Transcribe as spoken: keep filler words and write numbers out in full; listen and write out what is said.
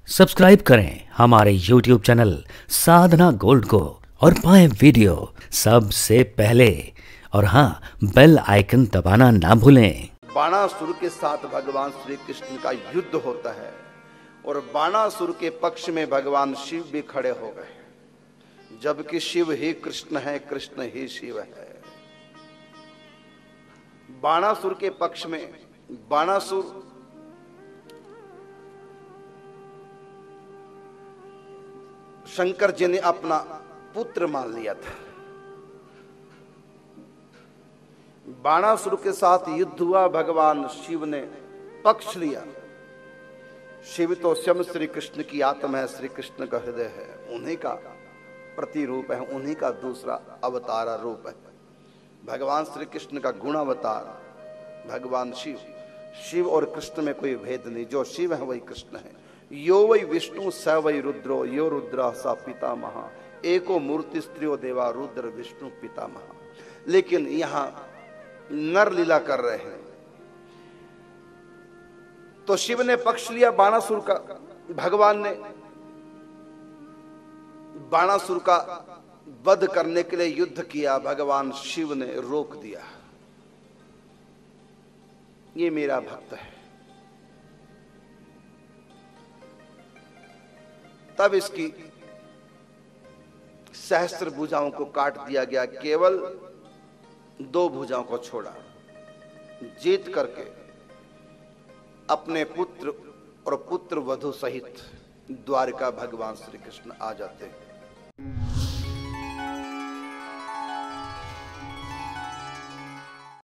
Subscribe करें हमारे YouTube channel साधना gold को और पाएं वीडियो सबसे पहले। और हाँ, बेल आइकन दबाना ना भूलें। बाणासुर के साथ भगवान श्री कृष्ण का युद्ध होता है और बाणासुर के पक्ष में भगवान शिव भी खड़े हो गए, जबकि शिव ही कृष्ण है, कृष्ण ही शिव है। बाणासुर के पक्ष में बाणासुर शंकर जी ने अपना पुत्र मान लिया था। बाणासुर के साथ युद्ध हुआ, भगवान शिव ने पक्ष लिया। शिव तो स्वयं श्री कृष्ण की आत्मा है, श्री कृष्ण का हृदय है, उन्हीं का प्रतिरूप है, उन्हीं का दूसरा अवतार रूप है। भगवान श्री कृष्ण का गुण अवतार भगवान शिव। शिव और कृष्ण में कोई भेद नहीं, जो शिव है वही कृष्ण है। यो वै विष्णु स वै रुद्रो यो रुद्र सा पितामह एको मूर्ति स्त्रियो देवा रुद्र विष्णु पितामह। लेकिन यहां नर लीला कर रहे हैं, तो शिव ने पक्ष लिया बाणासुर का। भगवान ने बाणासुर का वध करने के लिए युद्ध किया, भगवान शिव ने रोक दिया। ये मेरा भक्त है। तब इसकी सहस्त्र भुजाओं को काट दिया गया, केवल दो भुजाओं को छोड़ा। जीत करके अपने पुत्र और पुत्र वधु सहित द्वारिका भगवान श्री कृष्ण आ जाते हैं।